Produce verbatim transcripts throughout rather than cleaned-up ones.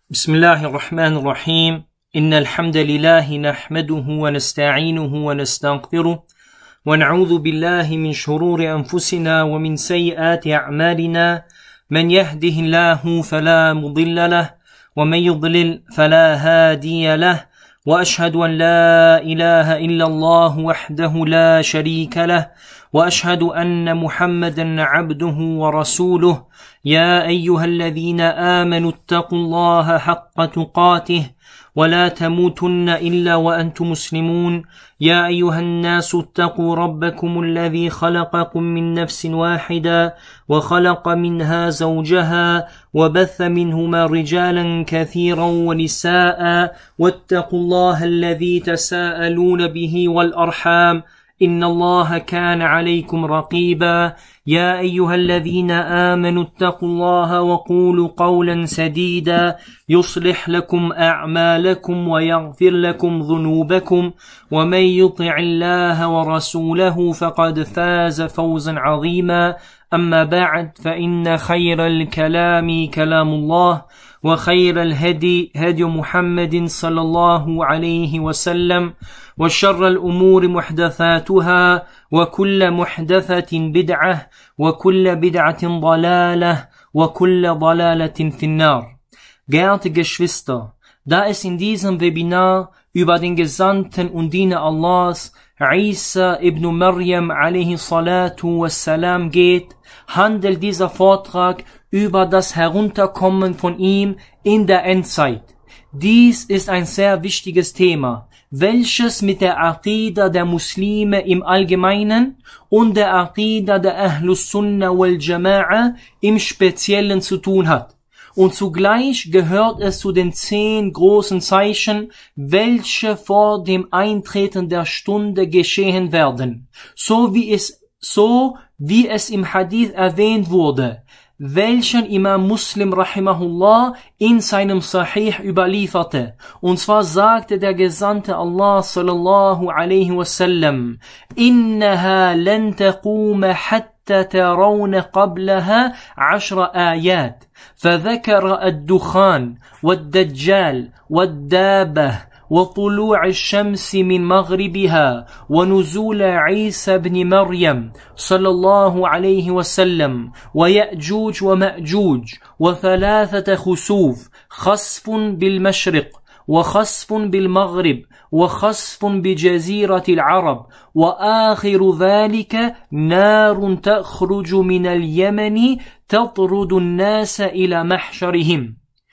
بسم الله الرحمن الرحيم إن الحمد لله نحمده ونستعينه ونستغفره ونعوذ بالله من شرور أنفسنا ومن سيئات أعمالنا من يهده الله فلا مضل له ومن يضلل فلا هادي له وأشهد أن لا إله إلا الله وحده لا شريك له وأشهد أن محمدا عبده ورسوله يا أيها الذين آمنوا اتقوا الله حق تقاته ولا تموتن إلا وأنتم مسلمون يا أيها الناس اتقوا ربكم الذي خلقكم من نفس واحدة وخلق منها زوجها وبث منهما رجالا كثيرا ونساء واتقوا الله الذي تساءلون به والأرحام إن الله كان عليكم رقيبا يا أيها الذين آمنوا اتقوا الله وقولوا قولا سديدا يصلح لكم أعمالكم ويغفر لكم ذنوبكم ومن يطع الله ورسوله فقد فاز فوزا عظيما أما بعد فإن خير الكلام كلام الله وخير الهدي هدي محمد صلى الله عليه وسلم وشر الأمور محدثاتها وكل محدثة بدعة وكل بدعة ضلالة وكل ضلالة في النار. Geehrte Geschwister, da es in diesem Webinar über den Gesandten und Diener Allahs, Isa ibn Maryam alayhi salatu wassalam geht, handelt dieser Vortrag über das Herunterkommen von ihm in der Endzeit. Dies ist ein sehr wichtiges Thema, welches mit der Aqida der Muslime im Allgemeinen und der Aqida der Ahlus Sunnah wal Jama'a im Speziellen zu tun hat. Und zugleich gehört es zu den zehn großen Zeichen, welche vor dem Eintreten der Stunde geschehen werden, so wie es, so wie es im Hadith erwähnt wurde, welchen Imam Muslim rahimahullah in seinem Sahih überlieferte. Und zwar sagte der Gesandte Allah sallallahu alaihi wasallam: Innaha lan taquma hatta tarawna qablaha ashra ayat. فذكر الدخان والدجال والدابة وطلوع الشمس من مغربها ونزول عيسى بن مريم صلى الله عليه وسلم ويأجوج ومأجوج وثلاثة خسوف، خسف بالمشرق وخسف بالمغرب وخسف بجزيرة العرب وآخر ذلك نار تخرج من اليمن تطرد الناس إلى محشرهم.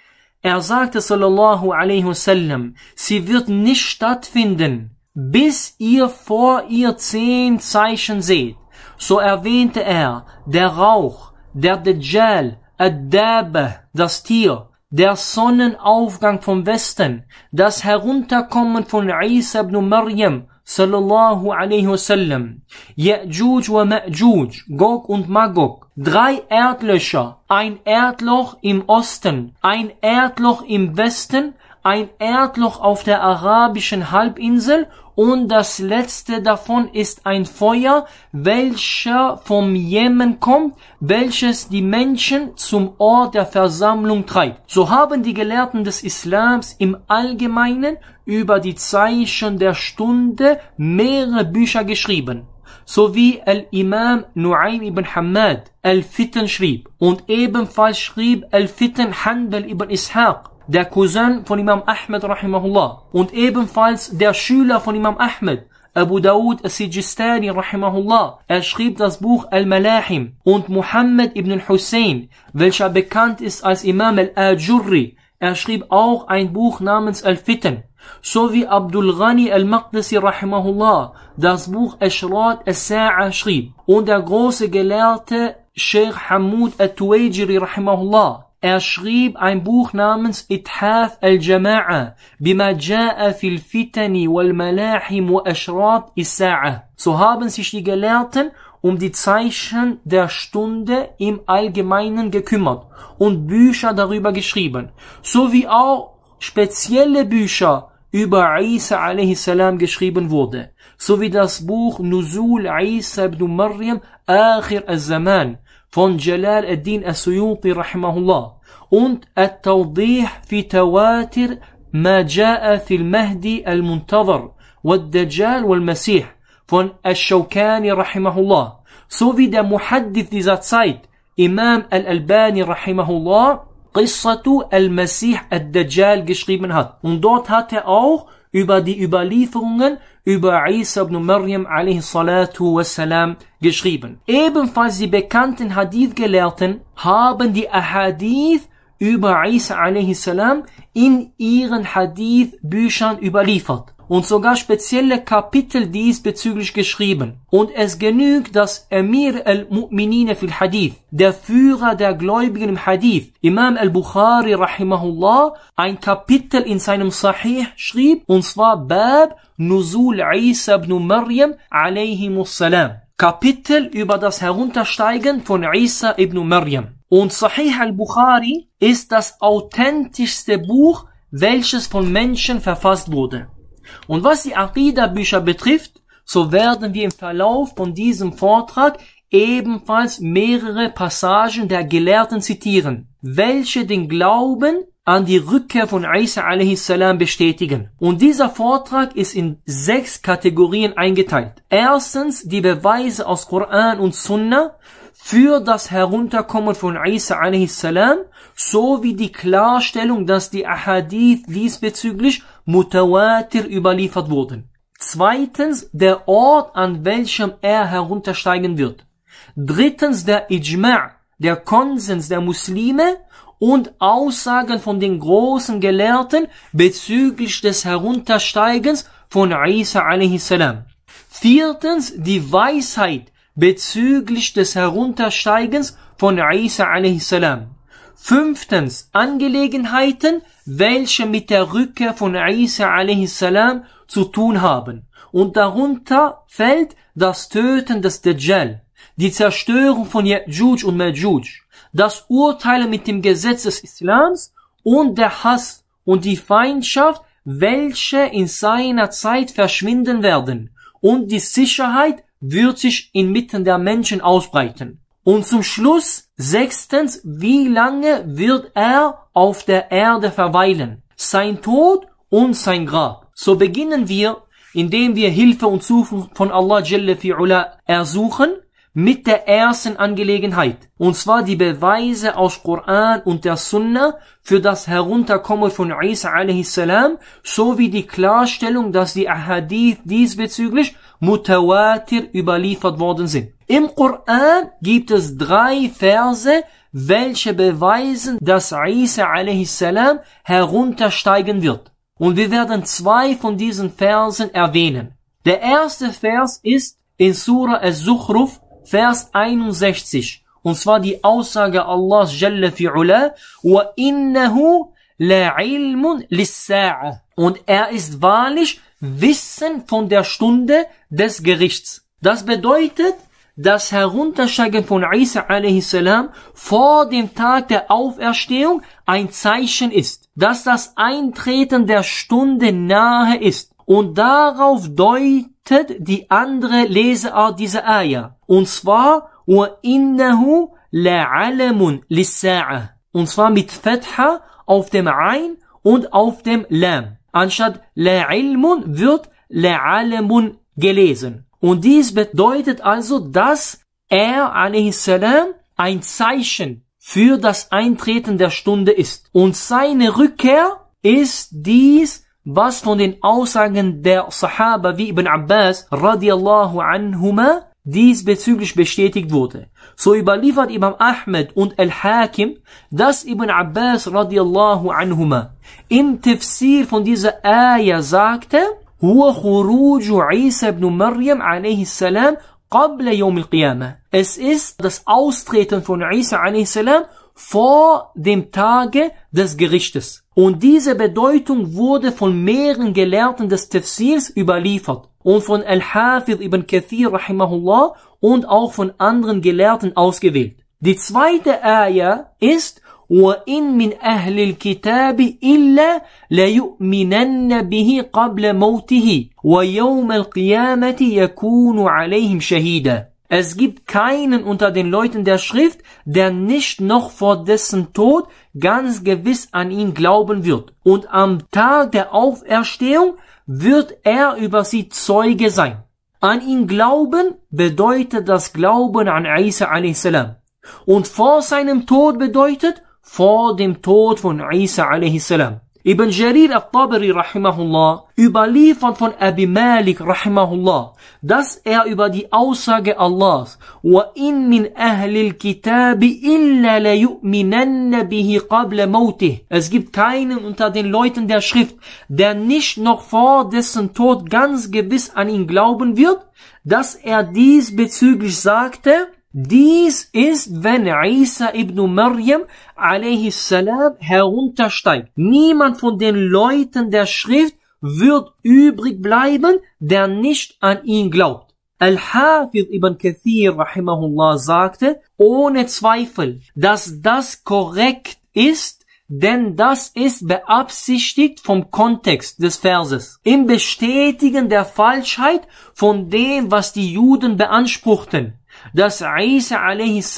Er sagte sallallahu alaihi wasallam, sie wird nicht stattfinden, bis ihr vor ihr zehn Zeichen seht. So erwähnte er der Rauch, der Dajjal, Ad-Dabah, das Tier, der Sonnenaufgang vom Westen, das Herunterkommen von Isa ibn Maryam sallallahu alaihi wasallam, Ya'juj wa Ma'juj, Gog und Magog, drei Erdlöcher, ein Erdloch im Osten, ein Erdloch im Westen, ein Erdloch auf der arabischen Halbinsel und das letzte davon ist ein Feuer, welcher vom Jemen kommt, welches die Menschen zum Ort der Versammlung treibt. So haben die Gelehrten des Islams im Allgemeinen über die Zeichen der Stunde mehrere Bücher geschrieben, so wie Al-Imam Nu'aym ibn Hammad Al-Fitan schrieb und ebenfalls schrieb Al-Fitan Hanbal ibn Ishaq, der Cousin von Imam Ahmed rahimahullah, und ebenfalls der Schüler von Imam Ahmed, Abu Dawud as-Sijistani rahimahullah. Er schrieb das Buch Al-Malahim, und Muhammad ibn Hussein, welcher bekannt ist als Imam al-Ajurri, er schrieb auch ein Buch namens Al-Fitan, sowie Abdul Ghani al-Maqdisi rahimahullah das Buch Ashrat al-Sa'a schrieb, und der große Gelehrte Sheikh Hamoud al-Tuwajiri rahimahullah, er schrieb ein Buch namens Ithaf al-Jama'a bima ja'a fil fitani wal malahim wa ashrat is-sa'a. So haben sich die Gelehrten um die Zeichen der Stunde im Allgemeinen gekümmert und Bücher darüber geschrieben, sowie auch spezielle Bücher über Isa a.s. geschrieben wurde, sowie das Buch Nuzul Isa ibn Maryam Akhir al-Zaman von Jalal ad-Din as-Suyuti rahimahullah und At-Tawdih fi Tawatir ma ja'a fil Mahdi al-Muntazar wad-Dajjal wal-Masih von Ash-Shawkani rahimahullah, sowie der Muhaddith dieser Zeit, Imam al-Albani rahimahullah, Qissatu al-Masih ad-Dajjal geschrieben hat. Und dort hat er auch über die Überlieferungen über Isa ibn Maryam a.s. geschrieben. Ebenfalls die bekannten Hadith-Gelehrten haben die Ahadith über Isa a.s. in ihren Hadith-Büchern überliefert und sogar spezielle Kapitel diesbezüglich geschrieben. Und es genügt, dass Amir al-Mu'minin fil Hadith, der Führer der Gläubigen im Hadith, Imam al-Bukhari rahimahullah, ein Kapitel in seinem Sahih schrieb, und zwar Bab Nuzul Isa ibn Maryam alayhimus salam. Kapitel über das Heruntersteigen von Isa ibn Maryam. Und Sahih al-Bukhari ist das authentischste Buch, welches von Menschen verfasst wurde. Und was die Aqida-Bücher betrifft, so werden wir im Verlauf von diesem Vortrag ebenfalls mehrere Passagen der Gelehrten zitieren, welche den Glauben an die Rückkehr von Isa a.s. bestätigen. Und dieser Vortrag ist in sechs Kategorien eingeteilt. Erstens die Beweise aus Koran und Sunna für das Herunterkommen von Isa a.s. sowie die Klarstellung, dass die Ahadith diesbezüglich mutawatir überliefert wurden. Zweitens der Ort, an welchem er heruntersteigen wird. Drittens der Ijma', der Konsens der Muslime und Aussagen von den großen Gelehrten bezüglich des Heruntersteigens von Isa a.s. Viertens die Weisheit bezüglich des Heruntersteigens von Isa a.s. Fünftens Angelegenheiten, welche mit der Rückkehr von Isa a.s. zu tun haben. Und darunter fällt das Töten des Dajjal, die Zerstörung von Ya'juj und Ma'juj, das Urteilen mit dem Gesetz des Islams und der Hass und die Feindschaft, welche in seiner Zeit verschwinden werden, und die Sicherheit wird sich inmitten der Menschen ausbreiten. Und zum Schluss, sechstens, wie lange wird er auf der Erde verweilen? Sein Tod und sein Grab. So beginnen wir, indem wir Hilfe und Zuflucht von Allah Jalla fi'ula ersuchen, mit der ersten Angelegenheit. Und zwar die Beweise aus Koran und der Sunna für das Herunterkommen von Isa a.s. sowie die Klarstellung, dass die Ahadith diesbezüglich mutawatir überliefert worden sind. Im Koran gibt es drei Verse, welche beweisen, dass Isa a.s. heruntersteigen wird. Und wir werden zwei von diesen Versen erwähnen. Der erste Vers ist in Surah Al-Zukhruf, Vers einundsechzig. Und zwar die Aussage Allahs Jalla fi'ula, wa innahu la ilmun lis-sa'a. Und er ist wahrlich Wissen von der Stunde des Gerichts. Das bedeutet, das Heruntersteigen von Isa a.s. vor dem Tag der Auferstehung ein Zeichen ist, dass das Eintreten der Stunde nahe ist. Und darauf deutet die andere Leseart dieser Ayah. Und zwar, وَإِنَّهُ لَعَلَمٌ لِلسَّاعَةِ. Und zwar mit Fatha auf dem Ein und auf dem Lam. Anstatt لَعِلْمٌ wird لَعَلَمٌ gelesen. Und dies bedeutet also, dass er a.s. ein Zeichen für das Eintreten der Stunde ist. Und seine Rückkehr ist dies, was von den Aussagen der Sahaba wie Ibn Abbas radiallahu anhuma diesbezüglich bestätigt wurde. So überliefert Imam Ahmed und Al-Hakim, dass Ibn Abbas radiallahu anhuma im Tafsir von dieser Ayah sagte, huwa khuruju Isa ibn Maryam a.s. qabla yawm al-Qiyamah. Es ist das Austreten von Isa a.s. vor dem Tage des Gerichtes. Und diese Bedeutung wurde von mehreren Gelehrten des Tafsirs überliefert und von Al-Hafidh ibn Kathir rahimahullah und auch von anderen Gelehrten ausgewählt. Die zweite Ayah ist وَإِن مِّنْ أَهْلِ الْكِتَابِ إِلَّا لَيُؤْمِنَنَّ بِهِ قَبْلَ مَوْتِهِ وَيَوْمَ الْقِيَامَةِ يَكُونُ عَلَيْهِمْ شَهِيدًا. Es gibt keinen unter den Leuten der Schrift, der nicht noch vor dessen Tod ganz gewiss an ihn glauben wird. Und am Tag der Auferstehung wird er über sie Zeuge sein. An ihn glauben bedeutet das Glauben an Isa a s. Und vor seinem Tod bedeutet vor dem Tod von Isa a s. Ibn Jarir al-Tabari rahimahullah überliefert von Abi Malik rahimahullah, dass er über die Aussage Allahs وَإِن مِّنْ أَهْلِ الْكِتَابِ إِلَّا لَيُؤْمِنَنَّ بِهِ قَبْلَ مَوْتِهِ. Es gibt keinen unter den Leuten der Schrift, der nicht noch vor dessen Tod ganz gewiss an ihn glauben wird, dass er diesbezüglich sagte: Dies ist, wenn Isa ibn Maryam a.s. heruntersteigt. Niemand von den Leuten der Schrift wird übrig bleiben, der nicht an ihn glaubt. Al-Hafiz ibn Kathir rahimahullah sagte, ohne Zweifel, dass das korrekt ist, denn das ist beabsichtigt vom Kontext des Verses. Im Bestätigen der Falschheit von dem, was die Juden beanspruchten, dass Isa a.s.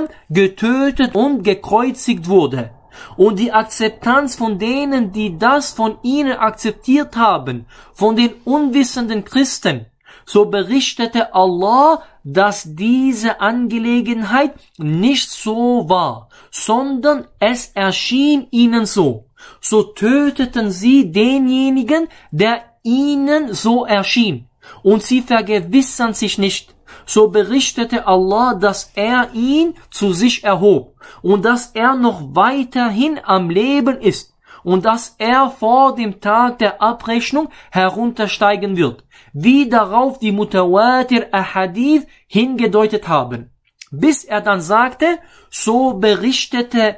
getötet und gekreuzigt wurde. Und die Akzeptanz von denen, die das von ihnen akzeptiert haben, von den unwissenden Christen, so berichtete Allah, dass diese Angelegenheit nicht so war, sondern es erschien ihnen so. So töteten sie denjenigen, der ihnen so erschien, und sie vergewissern sich nicht. So berichtete Allah, dass er ihn zu sich erhob und dass er noch weiterhin am Leben ist und dass er vor dem Tag der Abrechnung heruntersteigen wird, wie darauf die Mutawatir Ahadith hingedeutet haben. Bis er dann sagte, so berichtete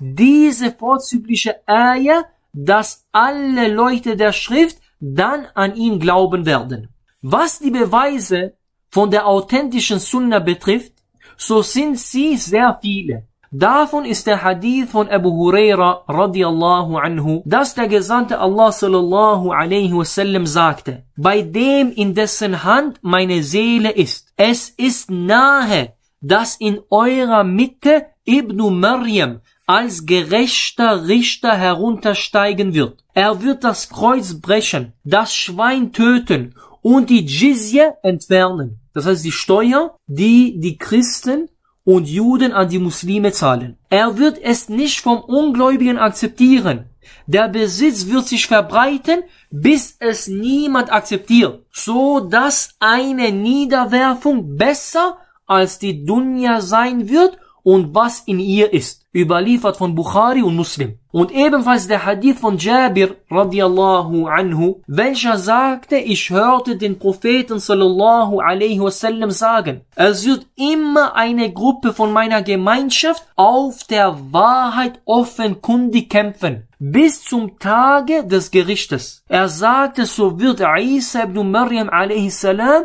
diese vorzügliche Ayah, dass alle Leute der Schrift dann an ihn glauben werden. Was die Beweise von der authentischen Sunna betrifft, so sind sie sehr viele. Davon ist der Hadith von Abu Huraira radiyallahu anhu, dass der Gesandte Allah sallallahu alaihi wasallam sagte: Bei dem, in dessen Hand meine Seele ist, es ist nahe, dass in eurer Mitte Ibn Maryam als gerechter Richter heruntersteigen wird. Er wird das Kreuz brechen, das Schwein töten und die Jizya entfernen. Das heißt die Steuer, die die Christen und Juden an die Muslime zahlen. Er wird es nicht vom Ungläubigen akzeptieren. Der Besitz wird sich verbreiten, bis es niemand akzeptiert, so dass eine Niederwerfung besser als die Dunya sein wird und was in ihr ist. Überliefert von Bukhari und Muslim. Und ebenfalls der Hadith von Jabir radiyallahu anhu, welcher sagte, ich hörte den Propheten sallallahu alaihi wasallam sagen: Es wird immer eine Gruppe von meiner Gemeinschaft auf der Wahrheit offenkundig kämpfen, bis zum Tage des Gerichtes. Er sagte, so wird Isa ibn Maryam a.s.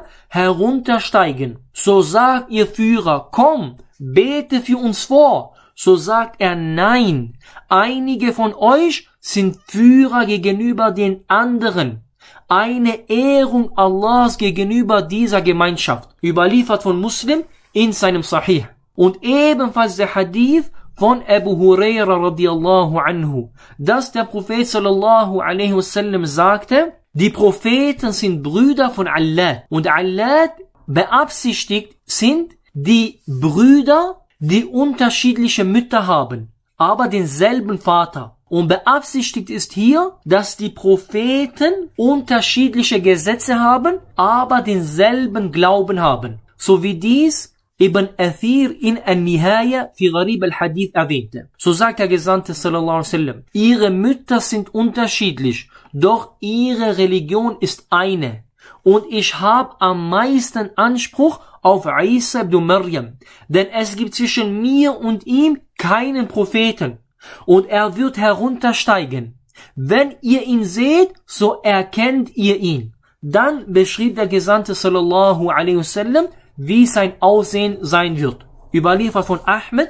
heruntersteigen. So sagt ihr Führer, komm, bete für uns vor. So sagt er, nein, einige von euch sind Führer gegenüber den anderen. Eine Ehrung Allahs gegenüber dieser Gemeinschaft. Überliefert von Muslim in seinem Sahih. Und ebenfalls der Hadith von Abu Huraira radiyallahu anhu, dass der Prophet sallallahu alaihi wasallam sagte, die Propheten sind Brüder von Allah. Und Allah beabsichtigt sind die Brüder, die unterschiedliche Mütter haben, aber denselben Vater. Und beabsichtigt ist hier, dass die Propheten unterschiedliche Gesetze haben, aber denselben Glauben haben. So wie dies Ibn Athir in An-Nihaya fi Gharib al-Hadith erwähnte. So sagt der Gesandte sallallahu alaihi wasallam, ihre Mütter sind unterschiedlich, doch ihre Religion ist eine. Und ich habe am meisten Anspruch auf Isa ibn Maryam, denn es gibt zwischen mir und ihm keinen Propheten, und er wird heruntersteigen. Wenn ihr ihn seht, so erkennt ihr ihn. Dann beschrieb der Gesandte sallallahu alaihi wasallam, wie sein Aussehen sein wird. Überliefert von Ahmed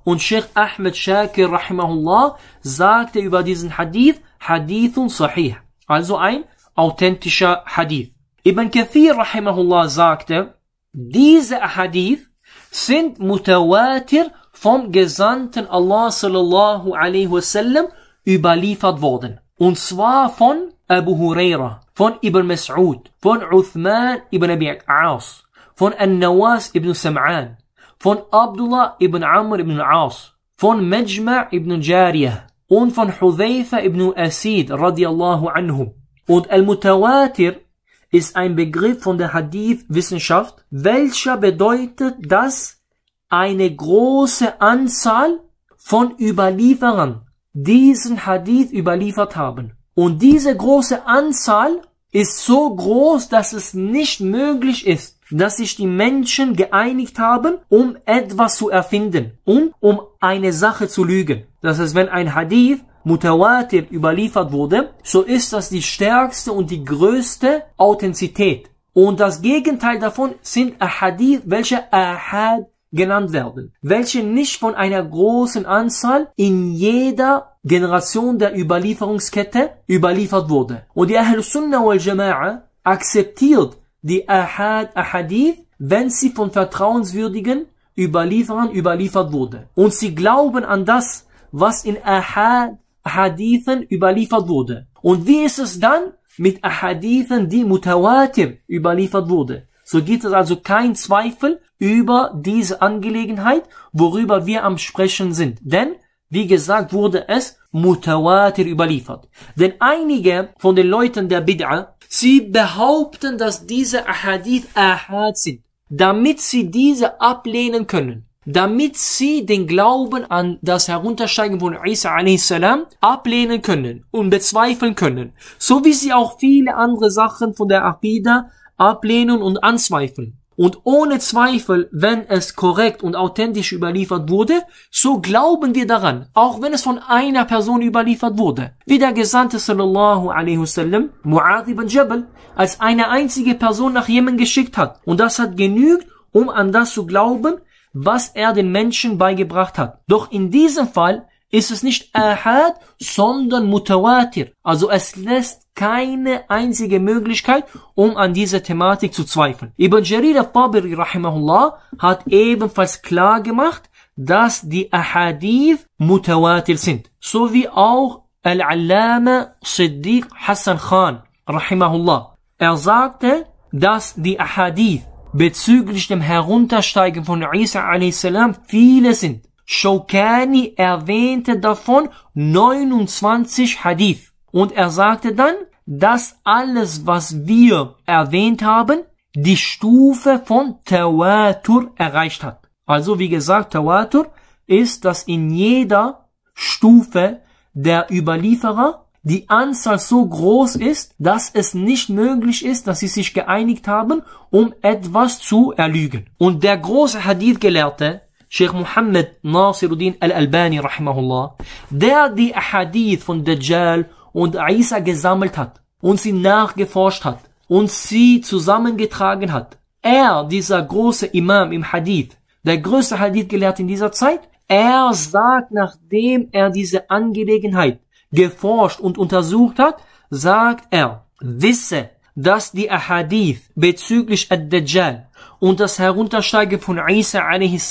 Und Sheikh Ahmed Shakir rahimahullah sagte über diesen Hadith, Hadithun Sahih, also ein authentischer Hadith. Ibn Kathir rahimahullah sagte, diese Hadith sind mutawatir vom Gesandten Allah sallallahu alaihi wasallam überliefert worden. Und zwar von Abu Huraira, von Ibn Mas'ud, von Uthman ibn Abi As, von An-Nawas ibn Sam'an, von Abdullah ibn Amr ibn As, von Majma' ibn Jariyah und von Hudhayfa ibn Asid radiyallahu anhum. Und Al-Mutawatir ist ein Begriff von der Hadith-Wissenschaft, welcher bedeutet, dass eine große Anzahl von Überlieferern diesen Hadith überliefert haben. Und diese große Anzahl ist so groß, dass es nicht möglich ist, dass sich die Menschen geeinigt haben, um etwas zu erfinden, um, um eine Sache zu lügen. Das heißt, wenn ein Hadith Mutawatir überliefert wurde, so ist das die stärkste und die größte Authentizität. Und das Gegenteil davon sind Ahadith, welche Ahad genannt werden, welche nicht von einer großen Anzahl in jeder Generation der Überlieferungskette überliefert wurde. Und die Ahlus Sunnah wal Jama'a akzeptiert die Ahad Ahadith, wenn sie von vertrauenswürdigen Überlieferern überliefert wurde. Und sie glauben an das, was in Ahad Ahadithen überliefert wurde. Und wie ist es dann mit Ahadithen, die Mutawatir überliefert wurde? So gibt es also kein Zweifel über diese Angelegenheit, worüber wir am Sprechen sind. Denn, wie gesagt, wurde es Mutawatir überliefert. Denn einige von den Leuten der Bid'a, sie behaupten, dass diese Ahadith Ahad sind, damit sie diese ablehnen können. Damit sie den Glauben an das Heruntersteigen von Isa a.s. ablehnen können und bezweifeln können. So wie sie auch viele andere Sachen von der Aqida ablehnen und anzweifeln. Und ohne Zweifel, wenn es korrekt und authentisch überliefert wurde, so glauben wir daran, auch wenn es von einer Person überliefert wurde. Wie der Gesandte sallallahu alaihi wasallam, Mu'adh ibn Jabal, als eine einzige Person nach Jemen geschickt hat. Und das hat genügt, um an das zu glauben, was er den Menschen beigebracht hat. Doch in diesem Fall ist es nicht Ahad, sondern Mutawatir. Also es lässt keine einzige Möglichkeit, um an dieser Thematik zu zweifeln. Ibn Jarir al-Tabari rahimahullah hat ebenfalls klar gemacht, dass die Ahadith Mutawatir sind. So wie auch Al-Allama Siddiq Hassan Khan rahimahullah. Er sagte, dass die Ahadith bezüglich dem Heruntersteigen von Isa a.s. viele sind. Shawkani erwähnte davon neunundzwanzig Hadith. Und er sagte dann, dass alles, was wir erwähnt haben, die Stufe von Tawatur erreicht hat. Also wie gesagt, Tawatur ist, dass in jeder Stufe der Überlieferer die Anzahl so groß ist, dass es nicht möglich ist, dass sie sich geeinigt haben, um etwas zu erlügen. Und der große Hadith-Gelehrte, Sheikh Muhammad Nasiruddin al-Albani rahimahullah, der die Ahadith von Dajjal und Isa gesammelt hat und sie nachgeforscht hat und sie zusammengetragen hat. Er, dieser große Imam im Hadith, der größte Hadith-Gelehrte in dieser Zeit, er sagt, nachdem er diese Angelegenheit geforscht und untersucht hat, sagt er, wisse, dass die Ahadith bezüglich Ad-Dajjal und das Heruntersteigen von Isa a.s.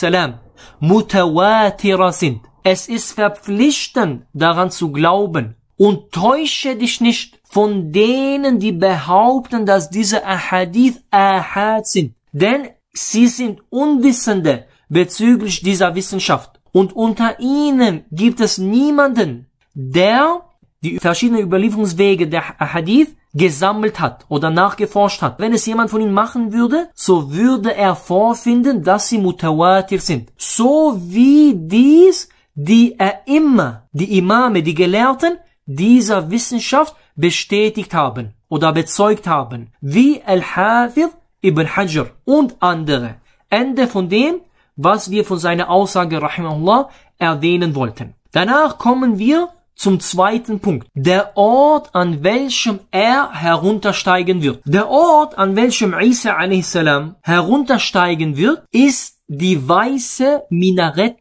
Mutawatira sind. Es ist verpflichtend, daran zu glauben. Und täusche dich nicht von denen, die behaupten, dass diese Ahadith Ahad sind. Denn sie sind Unwissende bezüglich dieser Wissenschaft. Und unter ihnen gibt es niemanden, der die verschiedenen Überlieferungswege der Hadith gesammelt hat oder nachgeforscht hat. Wenn es jemand von ihnen machen würde, so würde er vorfinden, dass sie Mutawatir sind. So wie dies die A'imma, die Imame, die Gelehrten dieser Wissenschaft bestätigt haben oder bezeugt haben. Wie Al-Hafidh ibn Hajar und andere. Ende von dem, was wir von seiner Aussage rahimahullah erwähnen wollten. Danach kommen wir zum zweiten Punkt. Der Ort, an welchem er heruntersteigen wird. Der Ort, an welchem Isa a.s. heruntersteigen wird, ist die weiße Minarette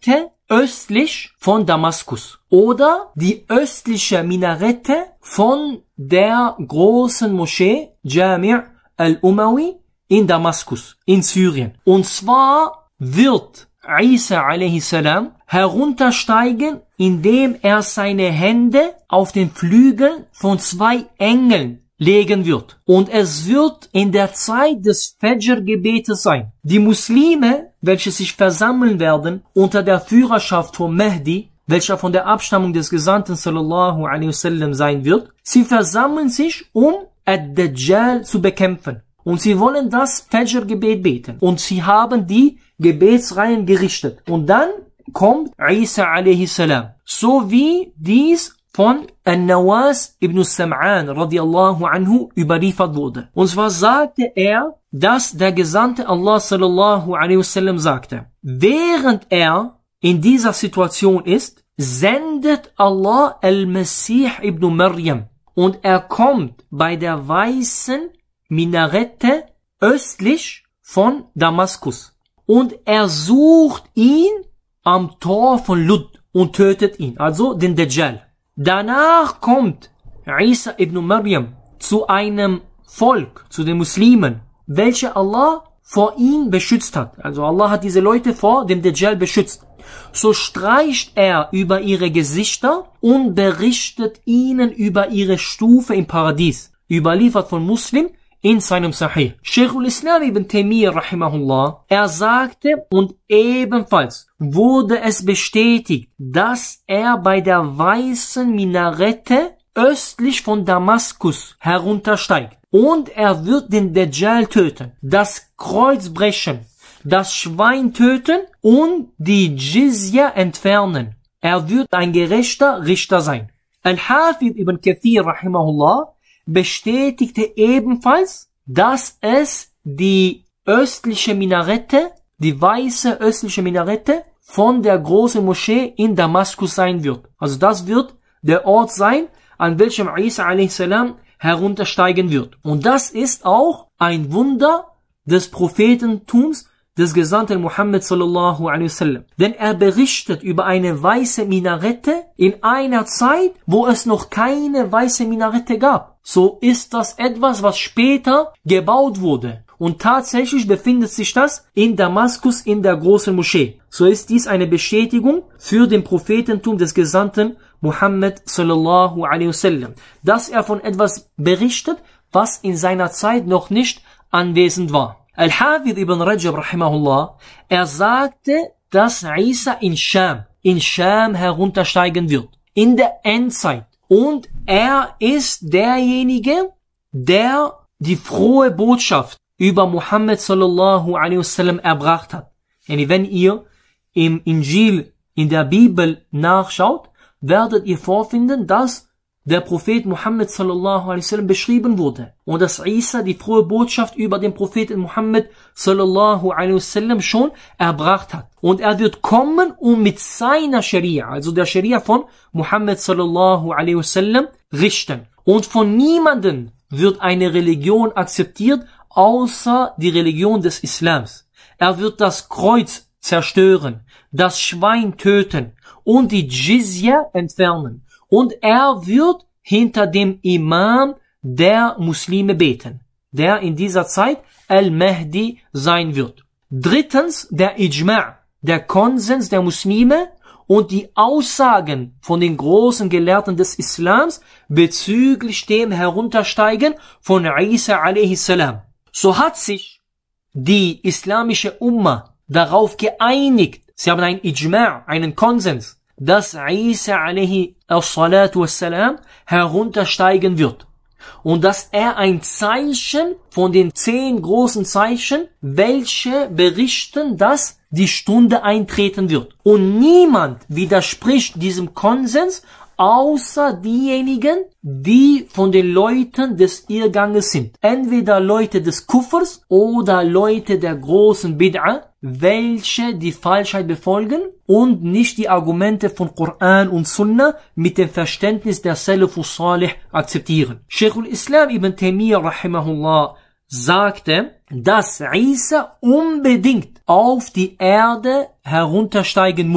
östlich von Damaskus oder die östliche Minarette von der großen Moschee Jami' al-Umawi in Damaskus, in Syrien. Und zwar wird Isa a.s. heruntersteigen, indem er seine Hände auf den Flügel von zwei Engeln legen wird. Und es wird in der Zeit des Fajr-Gebetes sein. Die Muslime, welche sich versammeln werden unter der Führerschaft von Mahdi, welcher von der Abstammung des Gesandten sallallahu alaihi wasallam sein wird, sie versammeln sich, um Ad-Dajjal zu bekämpfen. Und sie wollen das Fajr-Gebet beten. Und sie haben die Gebetsreihen gerichtet. Und dann kommt Isa a.s. So wie dies von An-Nawas ibn Sam'an radiyallahu anhu überliefert wurde. Und zwar sagte er, dass der Gesandte Allah sallallahu alaihi wasallam sagte, während er in dieser Situation ist, sendet Allah al-Masih ibn Maryam und er kommt bei der weißen Minarette östlich von Damaskus und er sucht ihn am Tor von Lud und tötet ihn, also den Dajjal. Danach kommt Isa ibn Maryam zu einem Volk, zu den Muslimen, welche Allah vor ihm beschützt hat. Also Allah hat diese Leute vor dem Dajjal beschützt. So streicht er über ihre Gesichter und berichtet ihnen über ihre Stufe im Paradies. Überliefert von Muslim in seinem Sahih. Sheikhul Islam ibn Taymiyyah rahimahullah, er sagte, und ebenfalls wurde es bestätigt, dass er bei der weißen Minarette östlich von Damaskus heruntersteigt. Und er wird den Dajjal töten, das Kreuz brechen, das Schwein töten und die Jizya entfernen. Er wird ein gerechter Richter sein. Al-Hafid ibn Kathir rahimahullah bestätigte ebenfalls, dass es die östliche Minarette, die weiße östliche Minarette von der großen Moschee in Damaskus sein wird. Also das wird der Ort sein, an welchem Isa a.s. heruntersteigen wird. Und das ist auch ein Wunder des Prophetentums des Gesandten Muhammad sallallahu alaihi wasallam. Denn er berichtet über eine weiße Minarette in einer Zeit, wo es noch keine weiße Minarette gab. So ist das etwas, was später gebaut wurde. Und tatsächlich befindet sich das in Damaskus in der großen Moschee. So ist dies eine Bestätigung für den Prophetentum des Gesandten Muhammad sallallahu alaihi wasallam, dass er von etwas berichtet, was in seiner Zeit noch nicht anwesend war. Al-Hafid ibn Rajab rahimahullah, er sagte, dass Isa in Scham, in Scham heruntersteigen wird, in der Endzeit. Und er ist derjenige, der die frohe Botschaft über Muhammad sallallahu alaihi wasallam erbracht hat. Und wenn ihr im Injil, in der Bibel nachschaut, werdet ihr vorfinden, dass der Prophet Muhammad sallallahu alaihi wasallam beschrieben wurde. Und dass Isa die frohe Botschaft über den Propheten Muhammad sallallahu alaihi wasallam schon erbracht hat. Und er wird kommen und mit seiner Scharia, also der Scharia von Muhammad sallallahu alaihi wasallam, richten. Und von niemandem wird eine Religion akzeptiert, außer die Religion des Islams. Er wird das Kreuz zerstören, das Schwein töten und die Jizya entfernen. Und er wird hinter dem Imam der Muslime beten, der in dieser Zeit Al-Mahdi sein wird. Drittens, der Ijma', der Konsens der Muslime und die Aussagen von den großen Gelehrten des Islams bezüglich dem Heruntersteigen von Isa a.s. So hat sich die islamische Umma darauf geeinigt, sie haben einen Ijma', einen Konsens, dass Isa alaihi as-salatu wassalam heruntersteigen wird. Und dass er ein Zeichen von den zehn großen Zeichen, welche berichten, dass die Stunde eintreten wird. Und niemand widerspricht diesem Konsens, außer diejenigen, die von den Leuten des Irrganges sind. Entweder Leute des Kufrs oder Leute der großen Bid'a, welche die Falschheit befolgen und nicht die Argumente von Koran und Sunna mit dem Verständnis der Salafus Salih akzeptieren. Sheikhul Islam ibn Taymiyyah rahimahullah sagte, dass Isa unbedingt auf die Erde heruntersteigen muss.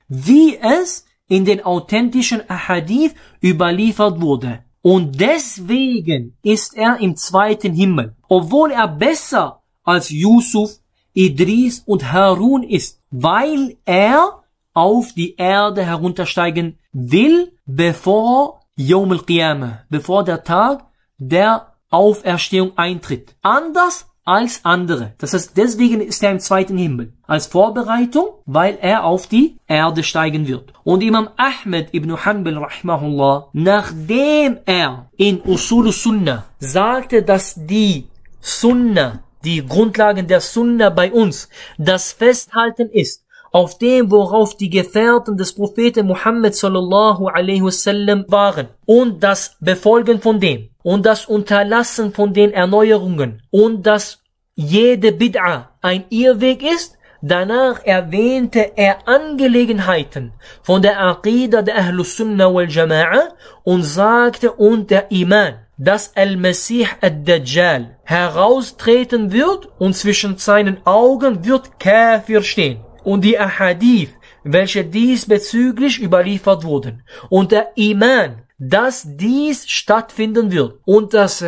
wie es in den authentischen Ahadith überliefert wurde. Und deswegen ist er im zweiten Himmel, obwohl er besser als Yusuf, Idris und Harun ist, weil er auf die Erde heruntersteigen will, bevor Yawm al-Qiyamah, bevor der Tag der Auferstehung eintritt. Anders als andere. Das heißt, deswegen ist er im zweiten Himmel. Als Vorbereitung, weil er auf die Erde steigen wird. Und Imam Ahmed ibn Hanbal rahimahullah, nachdem er in Usul Sunnah sagte, dass die Sunnah, die Grundlagen der Sunnah bei uns, das Festhalten ist, auf dem, worauf die Gefährten des Propheten Muhammad sallallahu alaihi wasallam waren, und das Befolgen von dem, und das Unterlassen von den Erneuerungen, und dass jede Bid'a ein Irrweg ist. Danach erwähnte er Angelegenheiten von der Aqida der Ahlus Sunnah wal Jama'a und sagte, und der Iman, dass Al-Masih ad-Dajjal heraustreten wird und zwischen seinen Augen wird Kafir stehen. Und die Ahadith, welche diesbezüglich überliefert wurden, und der Iman, dass dies stattfinden wird und dass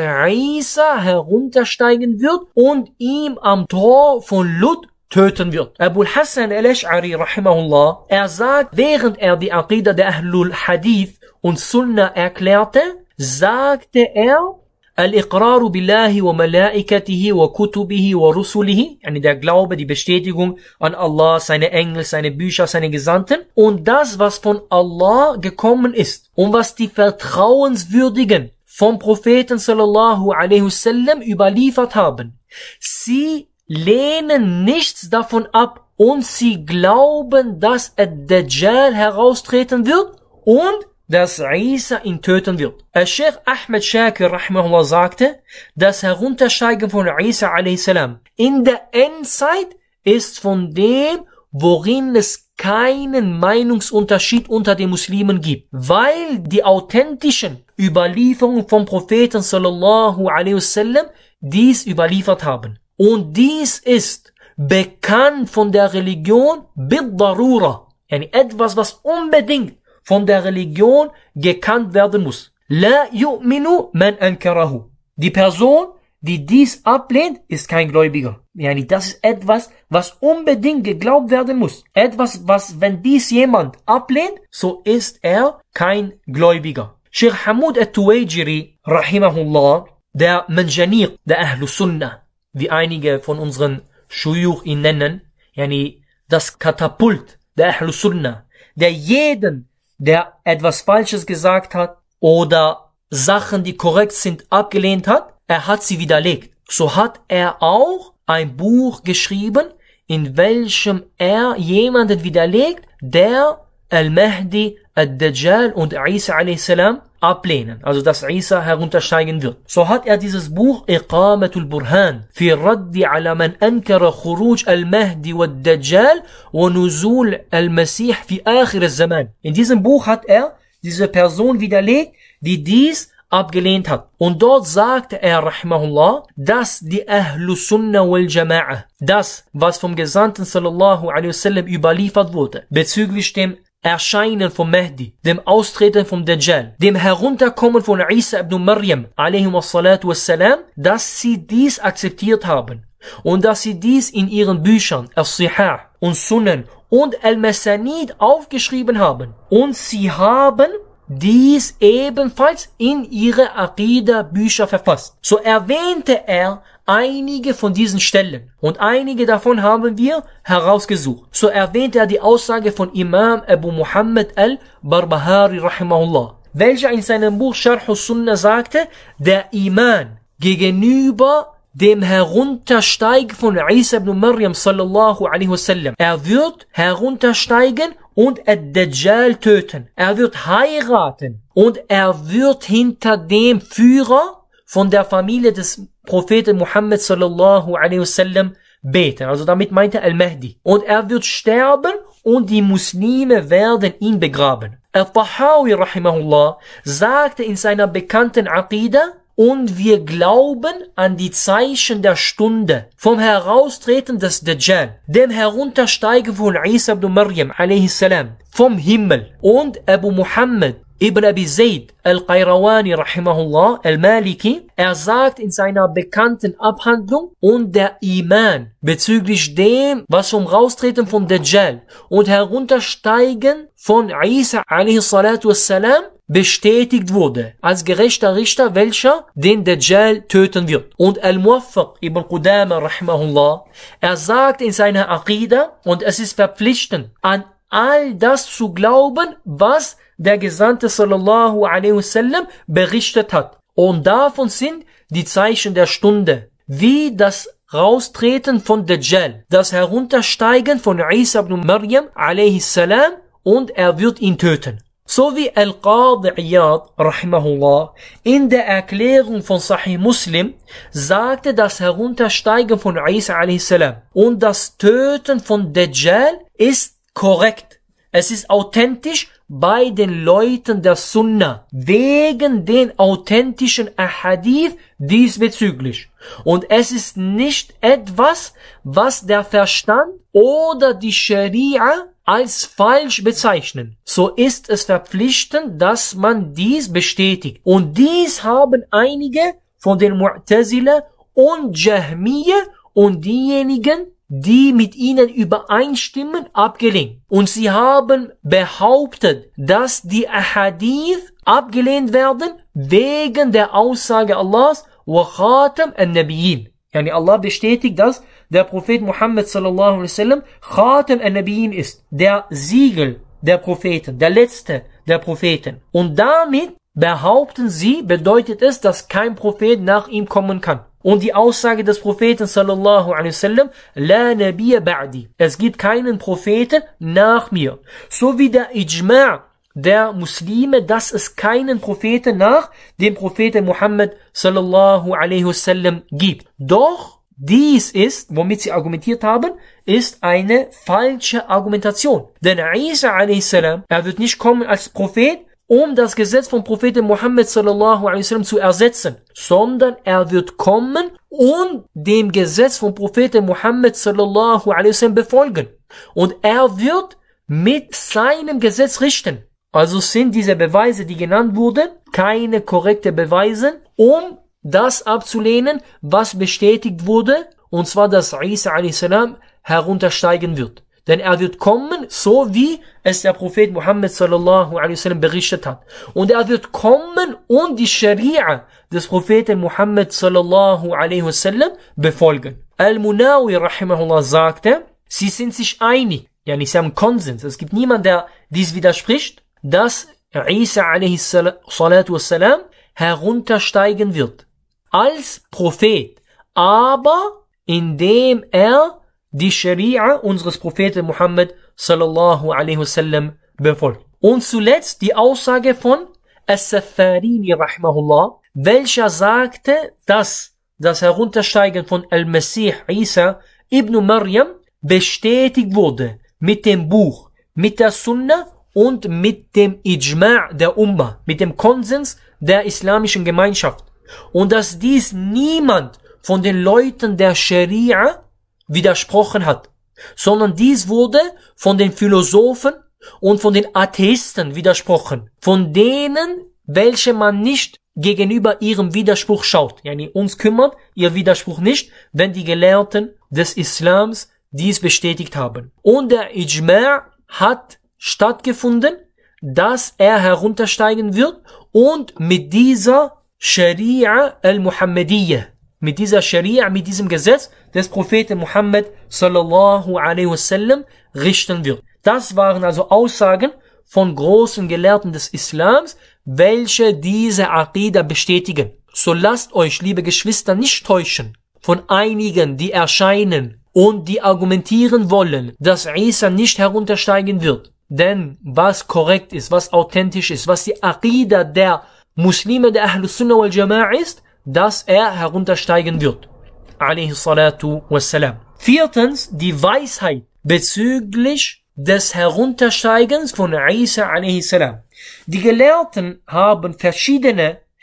Isa heruntersteigen wird und ihm am Tor von Lut töten wird. Abu Hassan al-Ash'ari rahimahullah, er sagt, während er die Aqida der Ahlul Hadith und Sunnah erklärte, sagte er, Al-Iqraru billahi wa malaikatihi wa kutubihi wa rusulihi, yani der Glaube, die Bestätigung an Allah, seine Engel, seine Bücher, seine Gesandten, und das, was von Allah gekommen ist und was die Vertrauenswürdigen vom Propheten sallallahu alaihi wasallam überliefert haben. Sie lehnen nichts davon ab und sie glauben, dass Ad-Dajjal heraustreten wird und dass Isa ihn töten wird. Al-Sheikh Ahmed Shakir rahimahullah sagte, das Heruntersteigen von Isa a.s. in der Endzeit ist von dem, worin es keinen Meinungsunterschied unter den Muslimen gibt, weil die authentischen Überlieferungen vom Propheten sallallahu alaihi wasallam dies überliefert haben. Und dies ist bekannt von der Religion bid-darura, yani etwas, was unbedingt von der Religion gekannt werden muss. La yu'minu man ankarahu. Die Person, die dies ablehnt, ist kein Gläubiger. Yani das ist etwas, was unbedingt geglaubt werden muss. Etwas, was, wenn dies jemand ablehnt, so ist er kein Gläubiger. Sheikh Hamud al-Tuwajiri, rahimahullah, der Manjaniq der Ahlus Sunnah, wie einige von unseren Shuyukh ihn nennen, yani das Katapult der Ahlus Sunnah, der jeden, der etwas Falsches gesagt hat oder Sachen, die korrekt sind, abgelehnt hat, er hat sie widerlegt. So hat er auch ein Buch geschrieben, in welchem er jemanden widerlegt, der Al-Mahdi, Ad-Dajjal und Isa a.s. ablehnen, also dass Isa heruntersteigen wird. So hat er dieses Buch Iqamatul Burhan fi Raddi ala man ankara Khuruj al-Mahdi wa Dajjal wa Nuzul al-Masih fi Akhir al-Zaman. In diesem Buch hat er diese Person widerlegt, die dies abgelehnt hat. Und dort sagte er, rahimahullah, dass die Ahlus Sunnah wal Jama'a, das, was vom Gesandten sallallahu alaihi wasallam überliefert wurde, bezüglich dem Erscheinen vom Mahdi, dem Austreten vom Dajjal, dem Herunterkommen von Isa ibn Maryam, alaihi wassalatu wassalam, dass sie dies akzeptiert haben und dass sie dies in ihren Büchern, As-Sihah und Sunan und Al-Masanid aufgeschrieben haben. Und sie haben dies ebenfalls in ihre Aqida-Bücher verfasst. So erwähnte er einige von diesen Stellen und einige davon haben wir herausgesucht. So erwähnte er die Aussage von Imam Abu Muhammad al-Barbahari rahimahullah, welcher in seinem Buch Sharh al-Sunnah sagte, der Iman gegenüber dem Heruntersteigen von Isa ibn Maryam sallallahu alaihi wasallam, er wird heruntersteigen und Ad-Dajjal töten. Er wird heiraten und er wird hinter dem Führer von der Familie des Propheten Muhammad sallallahu alaihi wasallam beten. Also damit meint er Al-Mahdi. Und er wird sterben und die Muslime werden ihn begraben. Al-Tahawi rahimahullah sagte in seiner bekannten Aqida, und wir glauben an die Zeichen der Stunde vom Heraustreten des Dajjal, dem Heruntersteigen von Isa ibn Maryam a.s. vom Himmel und Abu Muhammad Ibn Abi Zayd al-Qayrawani rahimahullah al-Maliki, er sagt in seiner bekannten Abhandlung, und der Iman bezüglich dem, was vom Raustreten von Dajjal und Heruntersteigen von Isa a.s. bestätigt wurde, als gerechter Richter, welcher den Dajjal töten wird. Und Al-Muwaffaq ibn Qudama rahimahullah, er sagt in seiner Aqida, und es ist verpflichtend, an all das zu glauben, was der Gesandte sallallahu alaihi wasallam berichtet hat. Und davon sind die Zeichen der Stunde, wie das Raustreten von Dajjal, das Heruntersteigen von Isa ibn Maryam a.s. und er wird ihn töten. So wie Al-Qadi Iyad rahimahullah in der Erklärung von Sahih Muslim sagte, das Heruntersteigen von Isa a.s. und das Töten von Dajjal ist korrekt. Es ist authentisch bei den Leuten der Sunna, wegen den authentischen Ahadith diesbezüglich. Und es ist nicht etwas, was der Verstand oder die Scharia als falsch bezeichnen. So ist es verpflichtend, dass man dies bestätigt. Und dies haben einige von den Mu'tazila und Jahmiyyah und diejenigen, die mit ihnen übereinstimmen, abgelehnt. Und sie haben behauptet, dass die Ahadith abgelehnt werden wegen der Aussage Allahs wa khatam an-Nabiyyin. Yani Allah bestätigt, dass der Prophet Muhammad sallallahu alaihi wasallam Khatam an-Nabiyyin ist, der Siegel der Propheten, der letzte der Propheten. Und damit behaupten sie, bedeutet es, dass kein Prophet nach ihm kommen kann. Und die Aussage des Propheten sallallahu alaihi wasallam, La Nabiyya ba'di, es gibt keinen Propheten nach mir. So wie der Ijma' der Muslime, dass es keinen Propheten nach dem Propheten Muhammad sallallahu alaihi wasallam gibt. Doch dies ist, womit sie argumentiert haben, ist eine falsche Argumentation. Denn Isa alaihi salam, er wird nicht kommen als Prophet, um das Gesetz vom Propheten Muhammad sallallahu alaihi wasallam zu ersetzen, sondern er wird kommen und dem Gesetz vom Propheten Muhammad sallallahu alaihi wasallam befolgen. Und er wird mit seinem Gesetz richten. Also sind diese Beweise, die genannt wurden, keine korrekte Beweise, um das abzulehnen, was bestätigt wurde, und zwar, dass Isa alaihi salam heruntersteigen wird. Denn er wird kommen, so wie es der Prophet Muhammad sallallahu alaihi wasallam berichtet hat. Und er wird kommen und die Scharia des Propheten Muhammad sallallahu alaihi wasallam befolgen. Al-Munawi rahimahullah sagte, sie sind sich einig, yani sie haben Konsens, es gibt niemand, der dies widerspricht, dass Isa alaihi salatu wassalam heruntersteigen wird als Prophet, aber indem er die Scharia unseres Propheten Muhammad sallallahu alaihi wasallam befolgt. Und zuletzt die Aussage von As-Safarini rahimahullah, welcher sagte, dass das Heruntersteigen von Al-Masih Isa ibn Maryam bestätigt wurde mit dem Buch, mit der Sunna und mit dem Ijma' der Ummah, mit dem Konsens der islamischen Gemeinschaft. Und dass dies niemand von den Leuten der Scharia widersprochen hat, sondern dies wurde von den Philosophen und von den Atheisten widersprochen, von denen, welche man nicht gegenüber ihrem Widerspruch schaut. Yani uns kümmert ihr Widerspruch nicht, wenn die Gelehrten des Islams dies bestätigt haben. Und der Ijma' hat stattgefunden, dass er heruntersteigen wird und mit dieser Scharia al-Muhammadiyya, mit dieser Scharia, mit diesem Gesetz des Propheten Muhammad sallallahu alaihi wasallam richten wird. Das waren also Aussagen von großen Gelehrten des Islams, welche diese Aqida bestätigen. So lasst euch, liebe Geschwister, nicht täuschen von einigen, die erscheinen und die argumentieren wollen, dass Isa nicht heruntersteigen wird. Denn was korrekt ist, was authentisch ist, was die Aqida der Muslime der Ahlus Sunnah wal Jama'a ist, dass er heruntersteigen wird. Alayhi salatu wassalam. Viertens, die Weisheit bezüglich des Heruntersteigens von Isa alayhi salam. Die Gelehrten haben verschiedene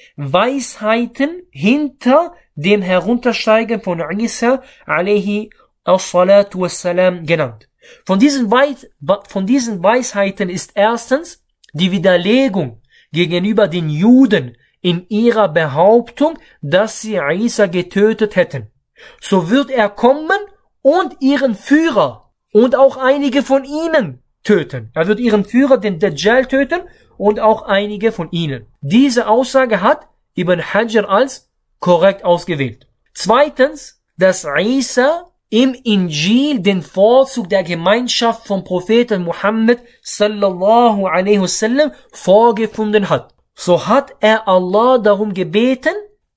Weisheiten hinter dem Heruntersteigen von Isa alaihi as-salatu was-salam genannt. Von diesen, Weit, von diesen Weisheiten ist erstens die Widerlegung gegenüber den Juden in ihrer Behauptung, dass sie Isa getötet hätten. So wird er kommen und ihren Führer und auch einige von ihnen töten. Er wird ihren Führer, den Dajjal, töten und auch einige von ihnen. Diese Aussage hat Ibn Hajar als korrekt ausgewählt. Zweitens, dass Isa im Injil den Vorzug der Gemeinschaft vom Propheten Muhammad sallallahu alaihi wasallam vorgefunden hat. So hat er Allah darum gebeten,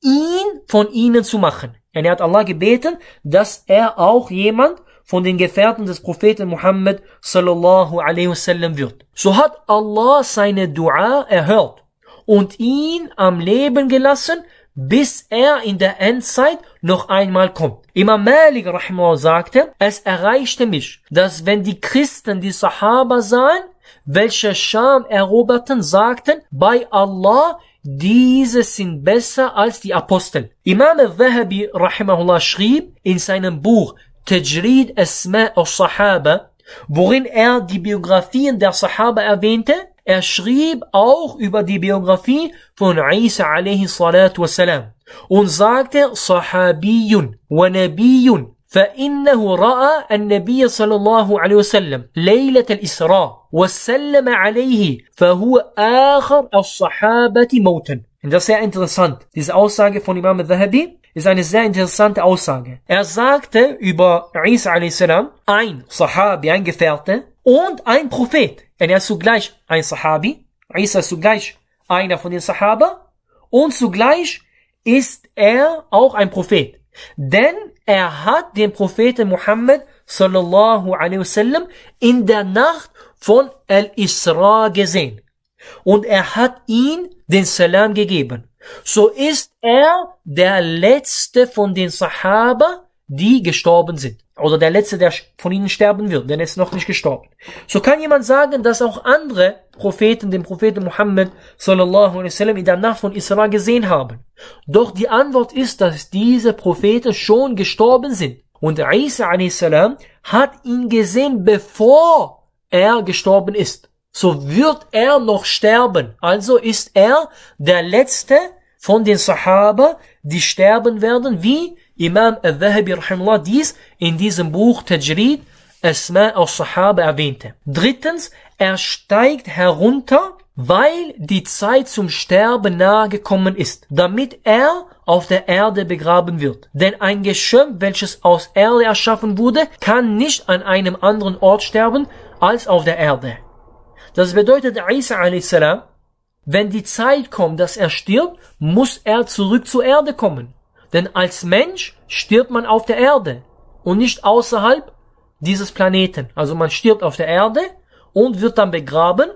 ihn von ihnen zu machen. Er hat Allah gebeten, dass er auch jemand von den Gefährten des Propheten Muhammad sallallahu alaihi wasallam wird. So hat Allah seine Dua erhört und ihn am Leben gelassen, bis er in der Endzeit noch einmal kommt. Imam Malik rahimahullah sagte, es erreichte mich, dass wenn die Christen die Sahaba sahen, welche Scham eroberten, sagten, bei Allah, diese sind besser als die Apostel. Imam al-Zahabi rahimahullah schrieb in seinem Buch Tajrid Asma' al-Sahaba, worin er die Biografien der Sahaba erwähnte. Er schrieb auch über die Biografie von Isa alaihi salatu wassalam und sagte, Sahabiyun wa Nabiyun, فإنه رأى النبي صلى الله عليه وسلم ليلة الإسراء وسلم عليه فهو آخر الصحابة موتا. Und das ist sehr interessant. Diese Aussage von Imam al-Zahabi ist eine sehr interessante Aussage. Er sagte über Isa a.s. ein Sahabi, ein Gefährte und ein Prophet. Und er ist zugleich ein Sahabi. Isa ist zugleich einer von den Sahaba und zugleich ist er auch ein Prophet. Denn er hat den Propheten Muhammad sallallahu alaihi wasallam in der Nacht von Al-Isra gesehen. Und er hat ihm den Salam gegeben. So ist er der letzte von den Sahaba, die gestorben sind. Oder der letzte, der von ihnen sterben wird, denn er ist noch nicht gestorben. So kann jemand sagen, dass auch andere Propheten den Propheten Muhammad sallallahu alaihi wasallam in der Nacht von Isra gesehen haben. Doch die Antwort ist, dass diese Propheten schon gestorben sind. Und Isa a.s. hat ihn gesehen, bevor er gestorben ist. So wird er noch sterben. Also ist er der letzte von den Sahaba, die sterben werden, wie Imam al-Zahabi rahimahullah dies in diesem Buch Tajrid Asma' al-Sahaba erwähnte. Drittens, er steigt herunter, weil die Zeit zum Sterben nahe gekommen ist, damit er auf der Erde begraben wird. Denn ein Geschöpf, welches aus Erde erschaffen wurde, kann nicht an einem anderen Ort sterben als auf der Erde. Das bedeutet, Isa a.s., wenn die Zeit kommt, dass er stirbt, muss er zurück zur Erde kommen. Denn als Mensch stirbt man auf der Erde und nicht außerhalb dieses Planeten. Also man stirbt auf der Erde und wird dann begraben,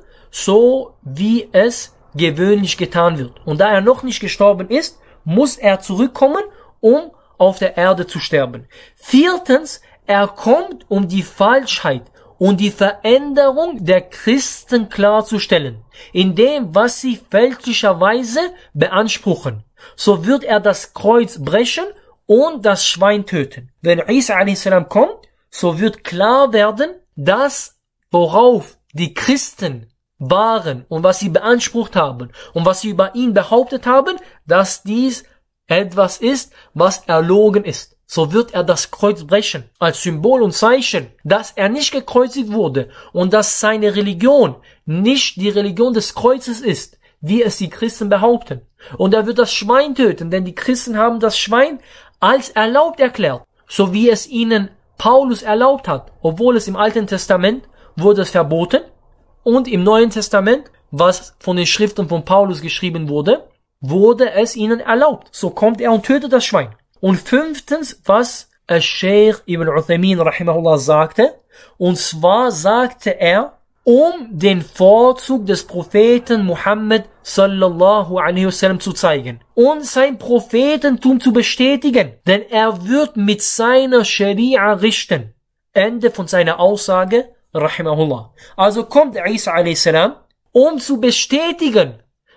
so wie es gewöhnlich getan wird. Und da er noch nicht gestorben ist, muss er zurückkommen, um auf der Erde zu sterben. Viertens, er kommt, um die Falschheit und die Veränderung der Christen klarzustellen, in dem, was sie fälschlicherweise beanspruchen. So wird er das Kreuz brechen und das Schwein töten. Wenn Isa a.s. kommt, so wird klar werden, dass worauf die Christen waren und was sie beansprucht haben und was sie über ihn behauptet haben, dass dies etwas ist, was erlogen ist. So wird er das Kreuz brechen, als Symbol und Zeichen, dass er nicht gekreuzigt wurde und dass seine Religion nicht die Religion des Kreuzes ist, wie es die Christen behaupten. Und er wird das Schwein töten, denn die Christen haben das Schwein als erlaubt erklärt, so wie es ihnen Paulus erlaubt hat, obwohl es im Alten Testament wurde es verboten und im Neuen Testament, was von den Schriften von Paulus geschrieben wurde, wurde es ihnen erlaubt. So kommt er und tötet das Schwein. Und fünftens, was Al-Sheikh Ibn Uthaymin rahimahullah sagte, und zwar sagte er, um den Vorzug des Propheten Muhammad sallallahu alaihi wasallam zu zeigen und sein Prophetentum zu bestätigen, denn er wird mit seiner Scharia richten. Ende von seiner Aussage, rahimahullah. Also kommt Isa a.s., um zu bestätigen,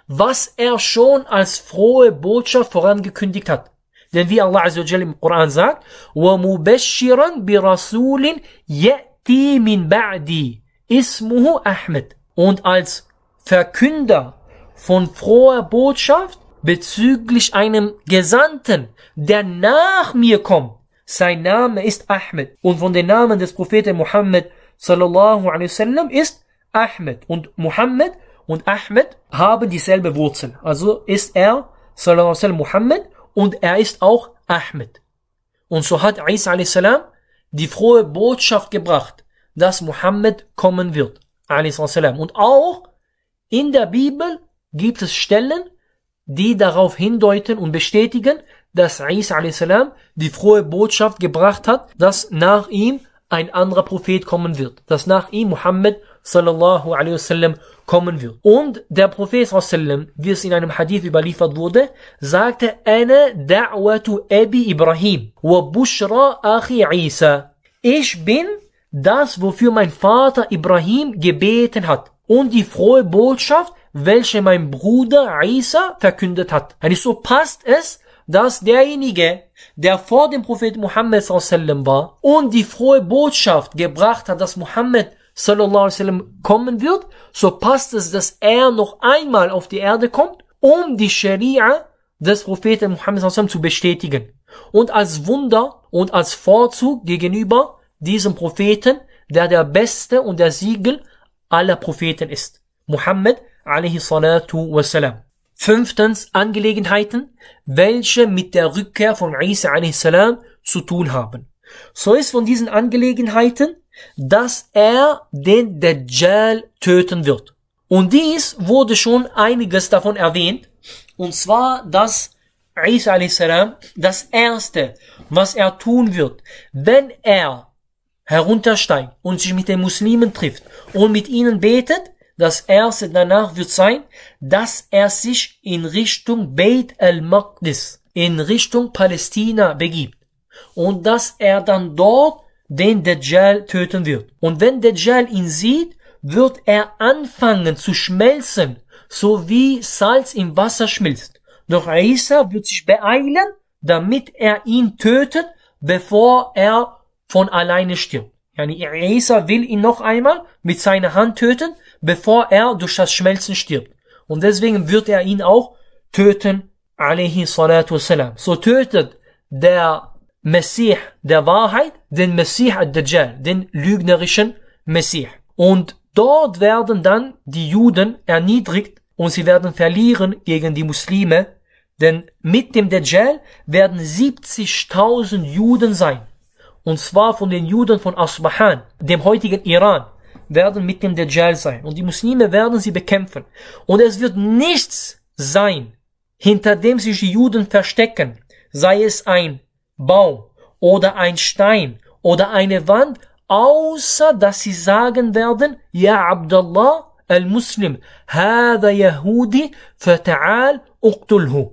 was er schon als frohe Botschaft vorangekündigt hat. Denn wie Allah Azza wa Jalla im Koran sagt, وَمُبَشِّرًا بِرَسُولٍ يَأْتِي مِنْ بَعْدِي اسمه Ahmed. Und als Verkünder von froher Botschaft bezüglich einem Gesandten, der nach mir kommt. Sein Name ist Ahmed. Und von den Namen des Propheten Muhammad sallallahu alaihi wasallam ist Ahmed. Und Muhammad und Ahmed haben dieselbe Wurzel. Also ist er sallallahu alaihi wasallam Muhammad und er ist auch Ahmed. Und so hat Isa alaihi salam die frohe Botschaft gebracht, dass Muhammad kommen wird. Alaihi salam. Und auch in der Bibel gibt es Stellen, die darauf hindeuten und bestätigen, dass Isa alaihi salam die frohe Botschaft gebracht hat, dass nach ihm ein anderer Prophet kommen wird, dass nach ihm Muhammad sallallahu alaihi wasallam kommen wird. Und der Prophet sallallahu alaihi wasallam, wie es in einem Hadith überliefert wurde, sagte, Ana da'watu Abi Ibrahim wa bushra Achi Isa. Ich bin das, wofür mein Vater Ibrahim gebeten hat und die frohe Botschaft, welche mein Bruder Isa verkündet hat. Und so passt es, dass derjenige, der vor dem Propheten Muhammad sallallahu alaihi wasallam war und die frohe Botschaft gebracht hat, dass Muhammad sallallahu alaihi wasallam kommen wird, so passt es, dass er noch einmal auf die Erde kommt, um die Scharia des Propheten Muhammad sallallahu alaihi wasallam zu bestätigen. Und als Wunder und als Vorzug gegenüber diesem Propheten, der der Beste und der Siegel aller Propheten ist. Muhammad alaihi salatu wassalam. Fünftens, Angelegenheiten, welche mit der Rückkehr von Isa alaihi salam zu tun haben. So ist von diesen Angelegenheiten, dass er den Dajjal töten wird. Und dies wurde schon einiges davon erwähnt, und zwar, dass Isa alaihi salam das Erste, was er tun wird, wenn er heruntersteigt und sich mit den Muslimen trifft und mit ihnen betet, das Erste danach wird sein, dass er sich in Richtung Beit al-Maqdis, in Richtung Palästina begibt. Und dass er dann dort den Dajjal töten wird. Und wenn Dajjal ihn sieht, wird er anfangen zu schmelzen, so wie Salz im Wasser schmilzt. Doch Isa wird sich beeilen, damit er ihn tötet, bevor er von alleine stirbt. Yani Isa will ihn noch einmal mit seiner Hand töten, bevor er durch das Schmelzen stirbt. Und deswegen wird er ihn auch töten, alaihi salatu wassalam. So tötet der Messias der Wahrheit den Messias ad-Dajjal, den lügnerischen Messias. Und dort werden dann die Juden erniedrigt und sie werden verlieren gegen die Muslime, denn mit dem Dajjal werden siebzigtausend Juden sein. Und zwar von den Juden von Asbahan, dem heutigen Iran, werden mit dem Dajjal sein. Und die Muslime werden sie bekämpfen. Und es wird nichts sein, hinter dem sich die Juden verstecken, sei es ein Baum oder ein Stein oder eine Wand, außer dass sie sagen werden, Ja Abdullah al-Muslim, Hada Yahudi, fata'al uqtulhu.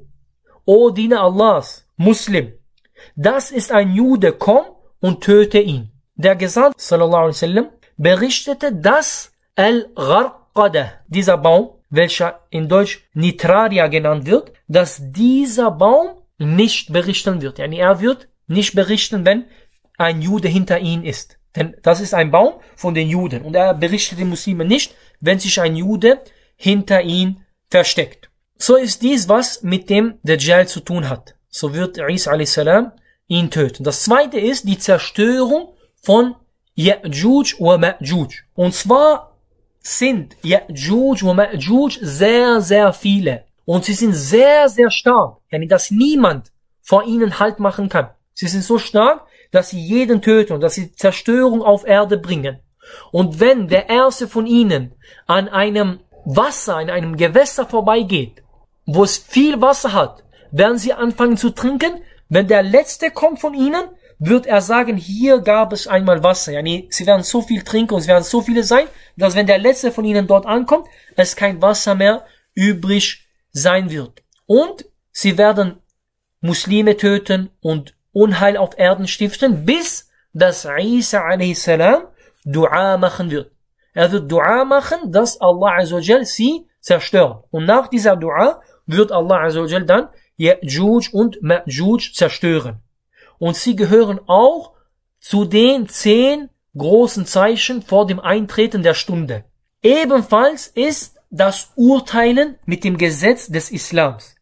O Diener Allahs, Muslim, das ist ein Jude, komm und töte ihn. Der Gesandte sallallahu alaihi wasallam berichtete, dass Al-Gharqadah, dieser Baum, welcher in Deutsch Nitraria genannt wird, dass dieser Baum nicht berichten wird. Yani er wird nicht berichten, wenn ein Jude hinter ihm ist. Denn das ist ein Baum von den Juden. Und er berichtet den Muslimen nicht, wenn sich ein Jude hinter ihm versteckt. So ist dies, was mit dem Dajjal zu tun hat. So wird Isa alaihi salam ihn töten. Das zweite ist die Zerstörung von Ya'juj wa Ma'juj. Und zwar sind Ya'juj wa Ma'juj sehr, sehr viele. Und sie sind sehr, sehr stark. Yani, dass niemand vor ihnen Halt machen kann. Sie sind so stark, dass sie jeden töten und dass sie Zerstörung auf Erde bringen. Und wenn der erste von ihnen an einem Wasser, in einem Gewässer vorbeigeht, wo es viel Wasser hat, werden sie anfangen zu trinken. Wenn der letzte kommt von ihnen, wird er sagen, hier gab es einmal Wasser. Yani, sie werden so viel trinken und es werden so viele sein, dass wenn der letzte von ihnen dort ankommt, es kein Wasser mehr übrig sein wird. Und sie werden Muslime töten und Unheil auf Erden stiften, bis dass Isa alaihi salam Dua machen wird. Er wird Dua machen, dass Allah azza wa jal sie zerstören. Und nach dieser Dua wird Allah Azza wa Jal dann Ya'juj und Ma'juj zerstören. Und sie gehören auch zu den zehn großen Zeichen vor dem Eintreten der Stunde. Ebenfalls ist das Urteilen mit dem Gesetz des Islams.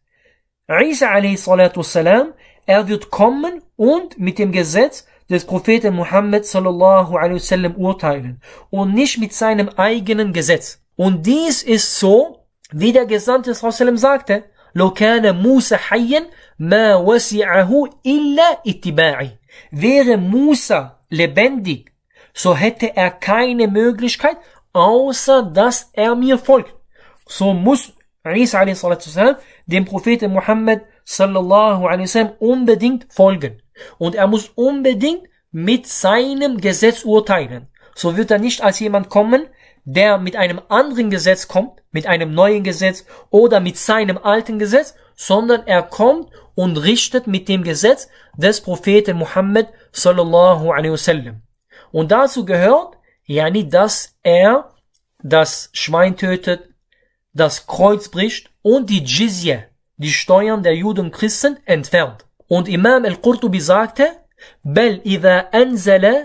Isa alayhi salatu wassalam, er wird kommen und mit dem Gesetz des Propheten Muhammad sallallahu alaihi wasallam urteilen und nicht mit seinem eigenen Gesetz. Und dies ist so, wie der Gesandte sallallahu alaihi wasallam sagte, لو كان موسى حيا ما وسعه إلا اتباعي. Wäre Musa lebendig, so hätte er keine Möglichkeit, außer dass er mir folgt. So muss Isa alaihi salatu wassalam dem Propheten Muhammad sallallahu alaihi wasallam unbedingt folgen. Und er muss unbedingt mit seinem Gesetz urteilen. So wird er nicht als jemand kommen, der mit einem anderen Gesetz kommt, mit einem neuen Gesetz oder mit seinem alten Gesetz, sondern er kommt und richtet mit dem Gesetz des Propheten Muhammad sallallahu alaihi wasallam. Und dazu gehört, yani, dass er das Schwein tötet, das Kreuz bricht und die Jizya, die Steuern der Juden und Christen, entfernt. Und Imam al-Qurtubi sagte, بل إذا أنزل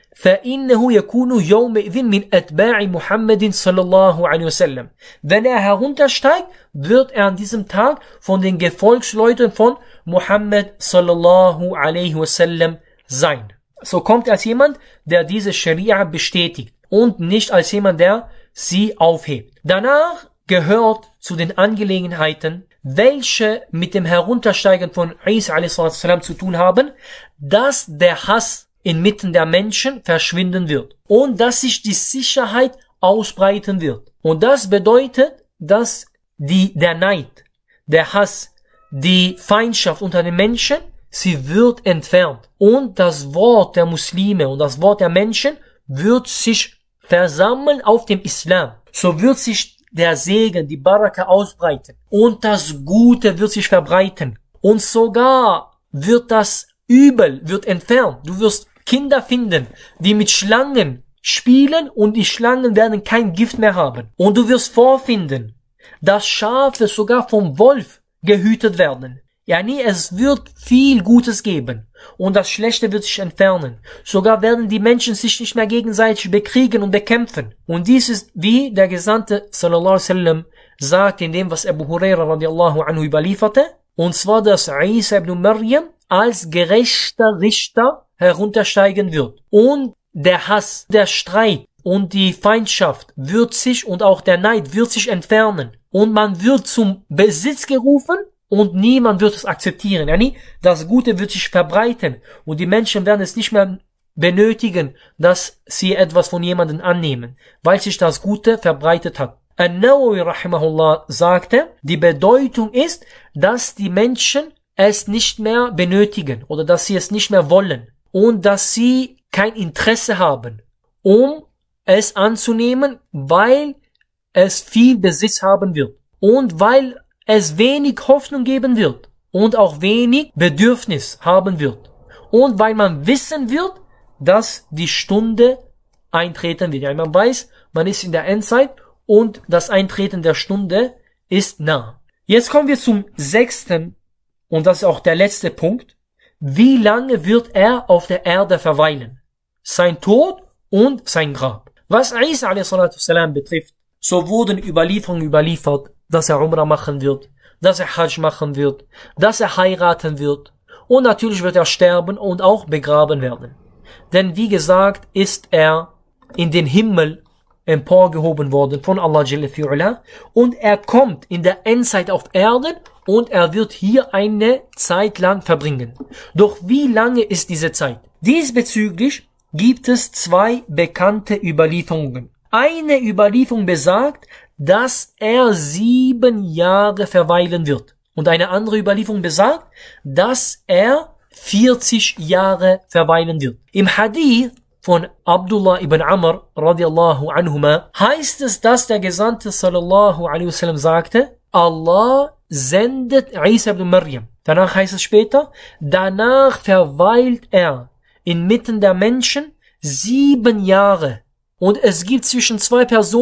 فإنه يكون يومئذ من أتباع محمد صلى الله عليه وسلم. Wenn er heruntersteigt, wird er an diesem Tag von den Gefolgsleuten von Muhammad sallallahu alaihi wasallam sein. So kommt er als jemand, der diese Scharia bestätigt und nicht als jemand, der sie aufhebt. Danach gehört zu den Angelegenheiten, welche mit dem Heruntersteigen von Isa alaihi salam zu tun haben, dass der Hass inmitten der Menschen verschwinden wird und dass sich die Sicherheit ausbreiten wird. Und das bedeutet, dass die, der Neid, der Hass, die Feindschaft unter den Menschen, sie wird entfernt. Und das Wort der Muslime und das Wort der Menschen wird sich versammeln auf dem Islam. So wird sich der Segen, die Baraka ausbreiten. Und das Gute wird sich verbreiten. Und sogar wird das Übel wird entfernt. Du wirst Kinder finden, die mit Schlangen spielen und die Schlangen werden kein Gift mehr haben. Und du wirst vorfinden, dass Schafe sogar vom Wolf gehütet werden. Ja, nie, es wird viel Gutes geben und das Schlechte wird sich entfernen. Sogar werden die Menschen sich nicht mehr gegenseitig bekriegen und bekämpfen. Und dies ist, wie der Gesandte sallallahu alaihi wasallam sagt in dem, was Abu Huraira radiallahu anhu überlieferte, und zwar, dass Isa ibn Maryam als gerechter Richter heruntersteigen wird. Und der Hass, der Streit und die Feindschaft wird sich und auch der Neid wird sich entfernen. Und man wird zum Besitz gerufen und niemand wird es akzeptieren. Yani, das Gute wird sich verbreiten und die Menschen werden es nicht mehr benötigen, dass sie etwas von jemandem annehmen, weil sich das Gute verbreitet hat. An-Nawawi rahimahullah sagte, die Bedeutung ist, dass die Menschen es nicht mehr benötigen oder dass sie es nicht mehr wollen und dass sie kein Interesse haben, um es anzunehmen, weil es viel Besitz haben wird und weil es wenig Hoffnung geben wird und auch wenig Bedürfnis haben wird und weil man wissen wird, dass die Stunde eintreten wird. Ja, man weiß, man ist in der Endzeit und das Eintreten der Stunde ist nah. Jetzt kommen wir zum sechsten und das ist auch der letzte Punkt. Wie lange wird er auf der Erde verweilen? Sein Tod und sein Grab. Was Isa alaihi salatu wassalam betrifft, so wurden Überlieferungen überliefert, dass er Umrah machen wird, dass er Hajj machen wird, dass er heiraten wird und natürlich wird er sterben und auch begraben werden. Denn wie gesagt, ist er in den Himmel emporgehoben worden von Allah Jalla fi'ula und er kommt in der Endzeit auf Erden und er wird hier eine Zeit lang verbringen. Doch wie lange ist diese Zeit? Diesbezüglich gibt es zwei bekannte Überlieferungen. Eine Überlieferung besagt, dass er sieben Jahre verweilen wird. Und eine andere Überlieferung besagt, dass er vierzig Jahre verweilen wird. Im Hadith von Abdullah ibn Amr radiallahu anhuma heißt es, dass der Gesandte sallallahu alaihi wasallam sagte, Allah sendet Isa ibn Maryam. Danach heißt es später, danach verweilt er inmitten der Menschen sieben Jahre. Und es gibt zwischen zwei Personen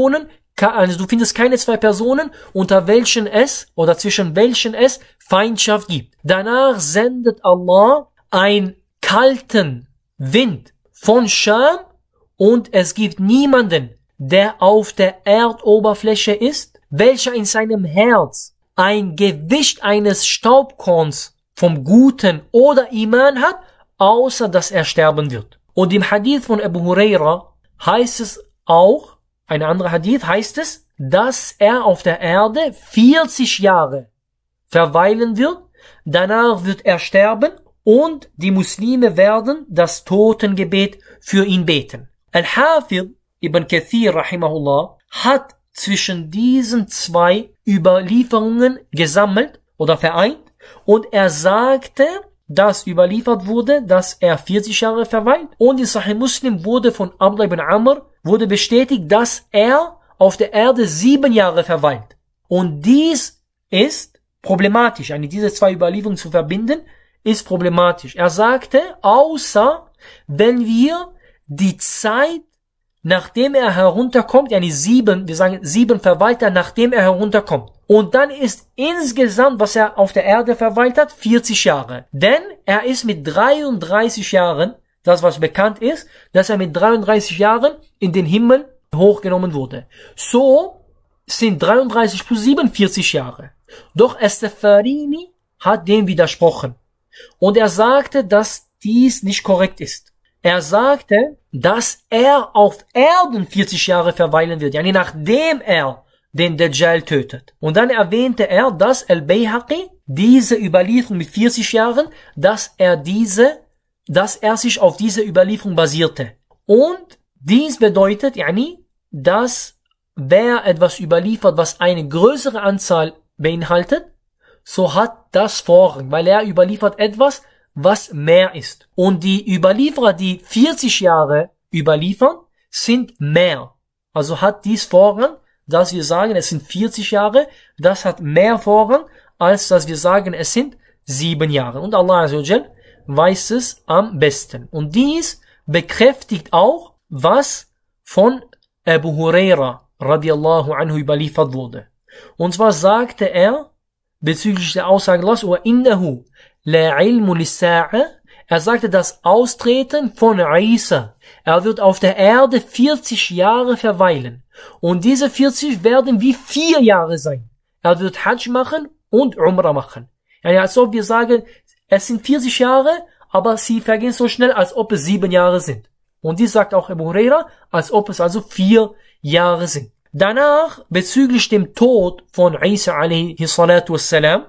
also du findest keine zwei Personen, unter welchen es oder zwischen welchen es Feindschaft gibt. Danach sendet Allah einen kalten Wind von Scham und es gibt niemanden, der auf der Erdoberfläche ist, welcher in seinem Herz ein Gewicht eines Staubkorns vom Guten oder Iman hat, außer dass er sterben wird. Und im Hadith von Abu Huraira heißt es auch, ein anderer Hadith heißt es, dass er auf der Erde vierzig Jahre verweilen wird, danach wird er sterben und die Muslime werden das Totengebet für ihn beten. Al-Hafidh Ibn Kathir rahimahullah hat zwischen diesen zwei Überlieferungen gesammelt oder vereint und er sagte, dass überliefert wurde, dass er vierzig Jahre verweilt und in Sahih Muslim wurde von Abdullah ibn Amr wurde bestätigt, dass er auf der Erde sieben Jahre verweilt. Und dies ist problematisch, eine diese zwei Überlieferungen zu verbinden, ist problematisch. Er sagte, außer wenn wir die Zeit, nachdem er herunterkommt, yani sieben, wir sagen sieben verweilt er, nachdem er herunterkommt. Und dann ist insgesamt, was er auf der Erde verweilt hat, vierzig Jahre. Denn er ist mit dreiunddreißig Jahren, das was bekannt ist, dass er mit dreiunddreißig Jahren in den Himmel hochgenommen wurde. So sind dreiunddreißig plus sieben, vierzig Jahre. Doch Estefarini hat dem widersprochen. Und er sagte, dass dies nicht korrekt ist. Er sagte, dass er auf Erden vierzig Jahre verweilen wird, yani nachdem er den Dajjal tötet. Und dann erwähnte er, dass Al-Bayhaqi diese Überlieferung mit vierzig Jahren, dass er diese, dass er sich auf diese Überlieferung basierte. Und dies bedeutet, yani, dass wer etwas überliefert, was eine größere Anzahl beinhaltet, so hat das Vorrang, weil er überliefert etwas, was mehr ist. Und die Überlieferer, die vierzig Jahre überliefern, sind mehr. Also hat dies Vorrang, dass wir sagen, es sind vierzig Jahre, das hat mehr Vorrang, als dass wir sagen, es sind sieben Jahre. Und Allah Azza wa Jal weiß es am besten. Und dies bekräftigt auch, was von Abu Huraira radiallahu anhu überliefert wurde. Und zwar sagte er, bezüglich der Aussage Allahs, وَإِنَّهُ لَا عِلْمُ لِلسَّاعَةِ, er sagte, das Austreten von Isa, er wird auf der Erde vierzig Jahre verweilen. Und diese vierzig werden wie vier Jahre sein. Er wird Hajj machen und Umrah machen. Ja, als ob wir sagen, es sind vierzig Jahre, aber sie vergehen so schnell, als ob es sieben Jahre sind. Und dies sagt auch Abu Huraira, als ob es also vier Jahre sind. Danach, bezüglich dem Tod von Isa alaihi salatu wassalam,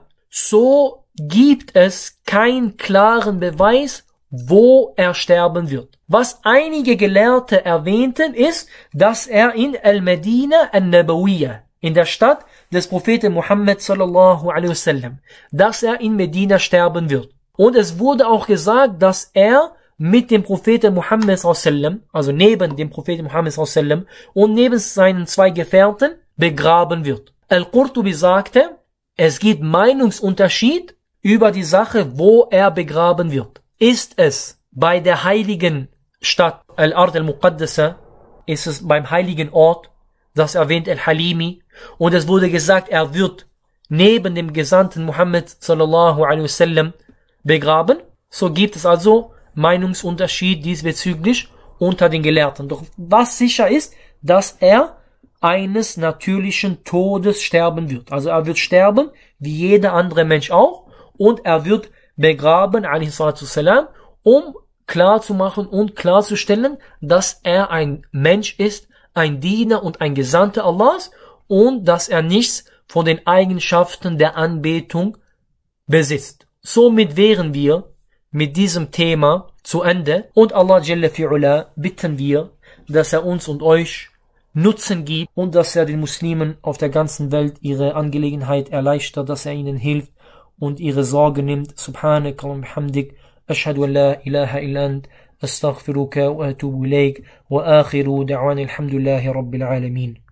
so gibt es keinen klaren Beweis, wo er sterben wird. Was einige Gelehrte erwähnten, ist, dass er in Al-Medina al-Nabawiyya, in der Stadt des Propheten Muhammad sallallahu alaihi wasallam, dass er in Medina sterben wird. Und es wurde auch gesagt, dass er mit dem Propheten Muhammad sallallahu alaihi wasallam, also neben dem Propheten Muhammad sallallahu alaihi wasallam und neben seinen zwei Gefährten begraben wird. Al-Qurtubi sagte, es gibt Meinungsunterschied über die Sache, wo er begraben wird. Ist es bei der heiligen Stadt Al-Ard al-Muqaddasa, ist es beim heiligen Ort, das erwähnt Al-Halimi, und es wurde gesagt, er wird neben dem Gesandten Muhammad sallallahu alaihi wasallam begraben, so gibt es also Meinungsunterschied diesbezüglich unter den Gelehrten. Doch was sicher ist, dass er eines natürlichen Todes sterben wird. Also er wird sterben, wie jeder andere Mensch auch, und er wird begraben, alaihi salatu wassalam, um klarzumachen und klarzustellen, dass er ein Mensch ist, ein Diener und ein Gesandter Allahs, und dass er nichts von den Eigenschaften der Anbetung besitzt. Somit wären wir mit diesem Thema zu Ende, und Allah Jalla fi'ula bitten wir, dass er uns und euch Nutzen gibt und dass er den Muslimen auf der ganzen Welt ihre Angelegenheit erleichtert, dass er ihnen hilft und ihre Sorge nimmt. Subhanaka wa bihamdik, ashhadu an la ilaha illa ant, astaghfiruka wa atubu ilayk, wa akhiru da'wana alhamdulillahi rabbil alamin.